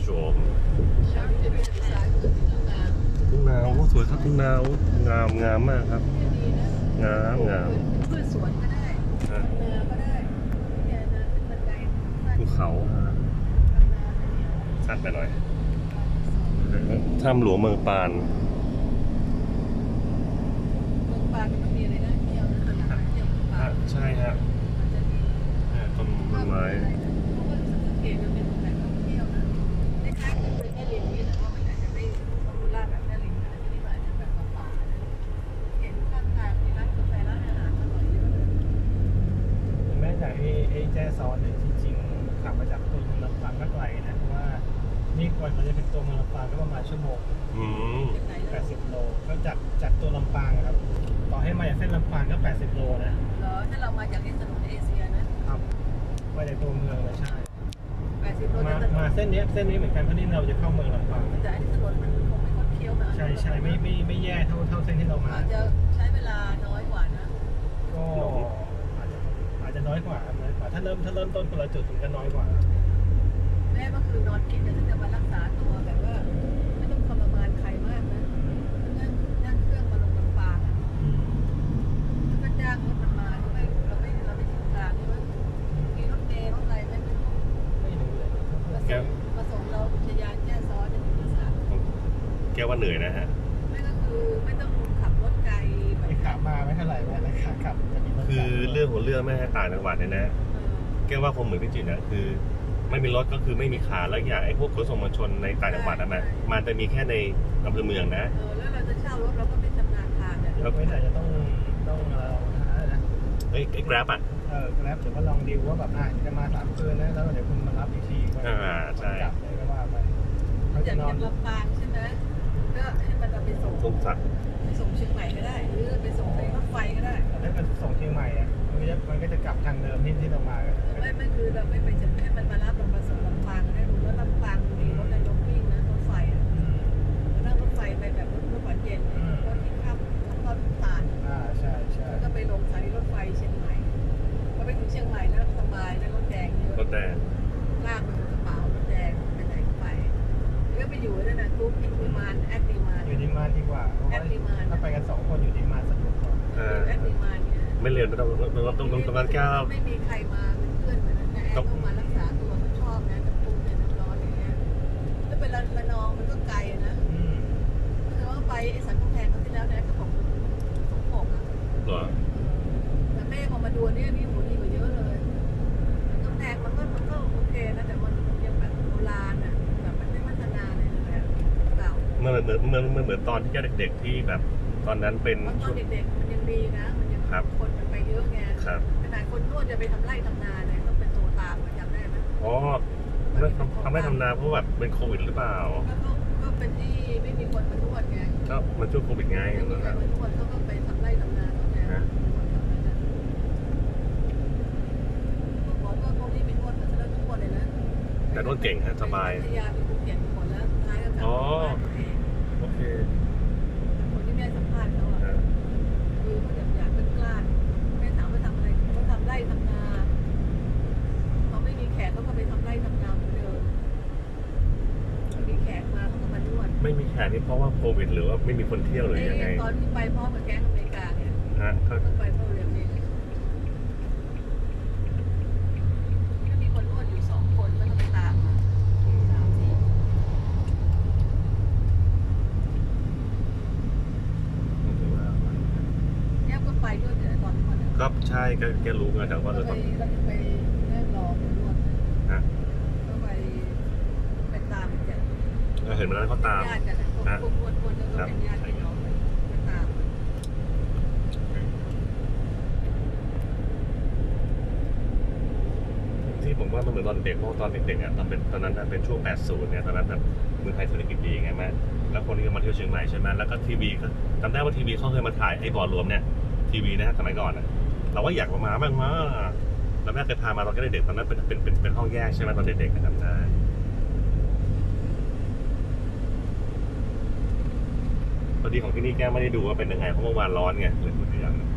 โฉมทุ่งนาโอ้สวยครับทุ่งนางามมากครับงามพืชสวนก็ได้นาก็ได้เนี่ยนาเป็นบันไดภูเขาสั้นไปหน่อยถ้ำหลวงเมืองปานเมืองปานมันมีอะไรน่าเที่ยวนะขนาดเที่ยวเมืองปานใช่ครับต้นไม้เขาก็สังเกตมันเป็นแหล่งท่องเที่ยวนะคล้ายๆกับเป็นแม่ริมนี่แต่ว่ามันอาจจะไม่ป๊อปปูล่าแบบแม่ริมนะที่นี่มันอาจจะแบบป่าๆเห็นข้างทางมีร้านกาแฟร้านอาหารอร่อยเยอะเลยแม้แต่ไอ้แจ้ซ้อนเนี่ยจริงๆขับมาจากตัวเมืองลำปางก็ไกลนะเพราะว่านี่ก่อนมันจะเป็นตัวเมืองลำปางก็ประมาณชั่วโมง80 โลก็จากตัวลำปางครับต่อให้มาจากเส้นลำปางก็80 โลนะเหรอถ้าเรามาจากถนนเอเชียนะครับมาจากตัวเมืองเลยใช่ 80 โลมาเส้นนี้เหมือนกันเพราะนี่เราจะเข้าเมืองลำปางแต่อันนี้ถนนมันคงไม่ค่อยเคี้ยวนะใช่ไม่แย่เท่าเส้นที่เรามาอาจจะใช้เวลาน้อยกว่านะก็อาจจะน้อยกว่าถ้าเริ่มต้นคนละจุดมันก็น้อยกว่าแม่ก็คือนอนคิดแต่ถ้าจะมารักษาตัวแบบว่าไม่ต้องทรมานใครมากนะนั่งเครื่องมาลงลำปางอ่ะแล้วก็จ้างรถมาด้วยเราไม่ถึงทางใช่ไหมมีรถเมล์รถอะไรไม่รู้เลยมาส่งเราอุทยานแจ้ซ้อนในที่สามแกว่าเหนื่อยนะฮะไม่ก็คือไม่ต้องขับรถไกลไปขับมาไม่เท่าไหร่แม่แต่ขาขับจะมีคือเรื่องของเรื่องแม่ต่างจังหวัดเนี่ยนะแกว่าคงเหมือนพี่จิ๋นนะคือไม่มีรถก็คือไม่มีขาแล้วอย่างไอ้พวกขนส่งมวลชนในต่างจังหวัดนะมันจะมีแค่ในอำเภอเมืองนะแล้วเราจะเช่ารถเราก็ไม่ชำนาญทางเนี่ยเราไม่แต่จะต้องหานะไอ้แกร็บอ่ะ Grab เดี๋ยวก็ลองดิวว่าแบบจะมา3 คืนนะแล้วเดี๋ยวคุณมารับอีกทีใช่กลับเลยก็ว่าไปเขาจะนอนลำปางใช่ไหมก็ให้มันไปส่งสัตว์ไปส่งเชียงใหม่ก็ได้หรือไปส่งไปรถไฟก็ได้แต่ถ้ามันส่งเชียงใหม่อ่ะมันก็จะกลับทางเดิมที่เรามาไม่คือเราไม่ไปจะให้มันมารับเรามาส่งลำปางได้รู้ว่าลำปางมีรถในรถวิ่งนะรถไฟอ่ะนั่งรถไฟไปแบบรถหวานเย็นรถที่ข้ามตอนตาดใช่แล้วก็ไปลงสถานีรถไฟเชียงใหม่พอไปถึงเชียงใหม่แล้วสบายนะรถแดงเยอะรถแดงลากมันกระเป๋ารถแดงไปไหนก็ไปแล้วไปอยู่นั่นน่ะกรุ๊ปดีมานแอดดีมานอยู่ดีมานดีกว่าเพราะว่าถ้าไปกัน2 คนอยู่ดีมานสะดวกกว่าแอดดีมานเนี่ยไม่เรียนไม่ต้องตรงนั้นแก้วไม่มีใครมาเป็นเพื่อนเหมือนนั้นนะแอดต้องมารักษาตัวเขาชอบนะน้ำพุเนี่ยน้ำร้อนอย่างเงี้ยถ้าเป็นระนองมันก็ไกลนะแต่ว่าไปไอ้สันกำแพงครั้งที่แล้วเนี่ยก็บอกสมปกอ่ะแต่แม่พอมาดูนี่มีหัวดีกว่าเยอะเลยกำแพงมันก็โอเคนะแต่มันยังแบบโบราณอ่ะแบบมันไม่พัฒนาเลยแบบเก่าเหมือนตอนที่เด็กๆที่แบบตอนนั้นเป็นตอนเด็กๆมันยังดีนะมันยังคนมันไปเยอะไงขนาดคนนวดจะไปทำไร่ทำนาเนี่ยต้องเป็นตัวตามจำได้ไหมอ๋อทำไร่ทำนาเพราะแบบเป็นโควิดหรือเปล่าก็เป็นที่ไม่มีคนมานวดไงก็มันช่วงโควิดไงไม่มีใครมานวดเขาก็ไปทำไร่ทำนาเขาไงบอกว่าพวกนี้เป็นนวดมันจะเลิกนวดเลยนะแต่นวดเก่งฮะสบายยาเป็นภูเก็ตหมดแล้วท้ายก็กลับโอเคคนที่แม่สัมภาษณ์เขาอ่ะคือเขาอยากเป็นกล้าแม่ถามว่าทำอะไรเขาทำไร่ทำนาเขาไม่มีแขกเขาก็ไปทำไร่ทำนาเหมือนเดิมมีแขกมาเขาก็มานวดไม่มีแขกนี่เพราะว่าโควิดหรือว่าไม่มีคนเที่ยวหรือยังไงตอนที่ไปพร้อมกับแก๊งอเมริกาเนี่ยต้องไปเพราะเรื่องนี้ถ้ามีคนนวดอยู่2 คนก็ต้องไปตามมา3-4แก้วก็ไปด้วยแต่ตอนที่มันก็ใช่แกรู้ไงแต่ว่าเราต้องไปนั่งรอไปนวดก็ไปตามกันเห็นมันนั้นเขาตามญาติกันนะพวกนวดแล้วก็เป็นญาติพี่น้องไปตามที่ผมว่ามันเหมือนตอนเด็กเพราะตอนเด็กๆอ่ะตอนนั้นเป็นช่วง80เนี่ยตอนนั้นแบบเมืองไทยเศรษฐกิจดีไงแม่แล้วคนที่มาเที่ยวเชียงใหม่ใช่ไหมแล้วก็ทีวีก็จำได้ว่าทีวีเขาเคยมาถ่ายไอ้บ่อรวมเนี่ยทีวีนะฮะสมัยก่อนนะเราว่าอยากมาบ้างมาแล้วแม่เคยพามาตอนเด็กๆตอนนั้นเป็นห้องแยกใช่ไหมตอนเด็กๆนะจำได้พอดีของที่นี่แก้ไม่ได้ดูว่าเป็นยังไงเพราะเมื่อวานร้อนไงเลยพูดอย่าง